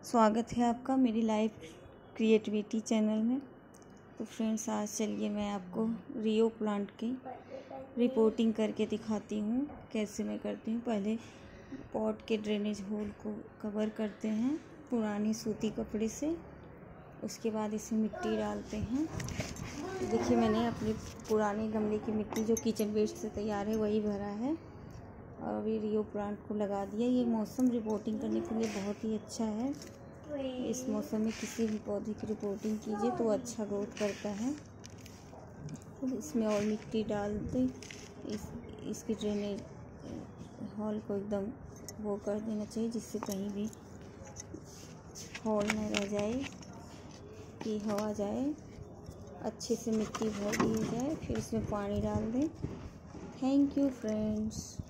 स्वागत है आपका मेरी लाइफ क्रिएटिविटी चैनल में। तो फ्रेंड्स, आज चलिए मैं आपको रियो प्लांट की रिपोर्टिंग करके दिखाती हूँ कैसे मैं करती हूँ। पहले पॉट के ड्रेनेज होल को कवर करते हैं पुरानी सूती कपड़े से। उसके बाद इसमें मिट्टी डालते हैं। देखिए, मैंने अपनी पुराने गमले की मिट्टी जो किचन वेस्ट से तैयार है वही भरा है और अभी रियो प्लांट को लगा दिया। ये मौसम रिपोर्टिंग करने के लिए बहुत ही अच्छा है। इस मौसम में किसी भी पौधे की रिपोर्टिंग कीजिए तो अच्छा ग्रोथ करता है। तो इसमें और मिट्टी डाल दें। इसकी ड्रेनेज हॉल को एकदम वो कर देना चाहिए जिससे कहीं भी हॉल न रह जाए कि हवा जाए। अच्छे से मिट्टी भर दी जाए, फिर इसमें पानी डाल दें। Thank you friends.